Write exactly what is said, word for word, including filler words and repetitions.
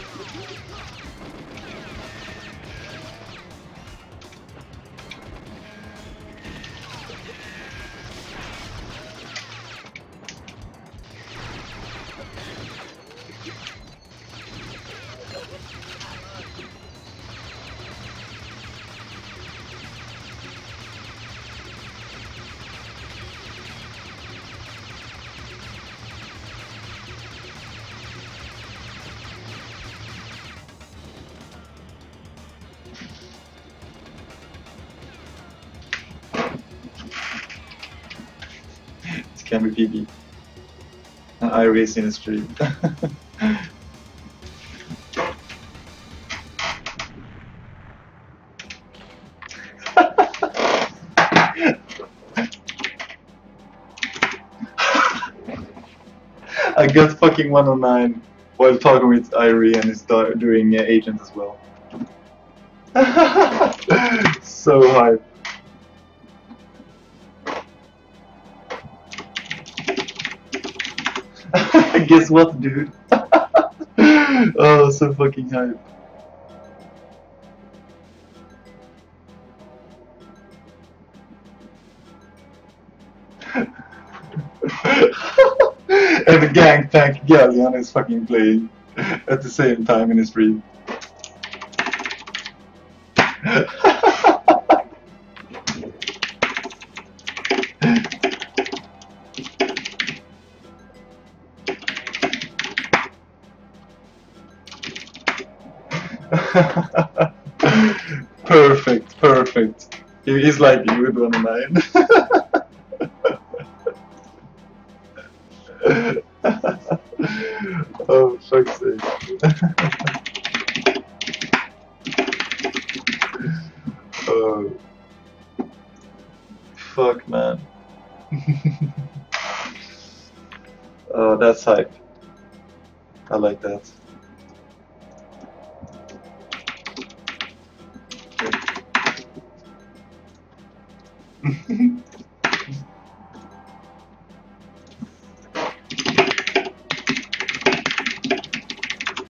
Can be P B. And I race in the street. I got fucking one oh nine while talking with Irie and he's doing uh, agent as well. So hype. Guess what, dude? Oh, so fucking hype. And the Gangplank Galleon is fucking playing at the same time in his stream. Perfect, perfect. He is like you with one oh nine. Oh, fuck's sake. Oh. Fuck, man. Oh, that's hype. I like that.